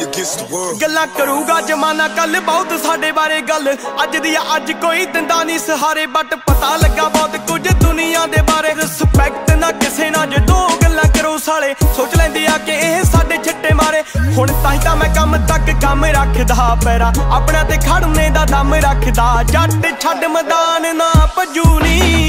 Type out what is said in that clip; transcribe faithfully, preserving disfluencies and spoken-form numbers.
गल्लां करूगा जमाना कल बहुत साडे बारे गल अज दी अज कोई दिंदा नहीं सहारे बट पता लगा बहुत कुछ दुनिया दे बारे रिस्पैक्ट ना किसे ना जे दो गल्लां करो साले सोच लैंदे आ कि एह साडे छिट्टे मारे हुण तां ही तां मैं कम तक कम रखदा पैरा अपना ते खड़ने दा दम रखदा जट छड्ड मैदान ना भजू नी।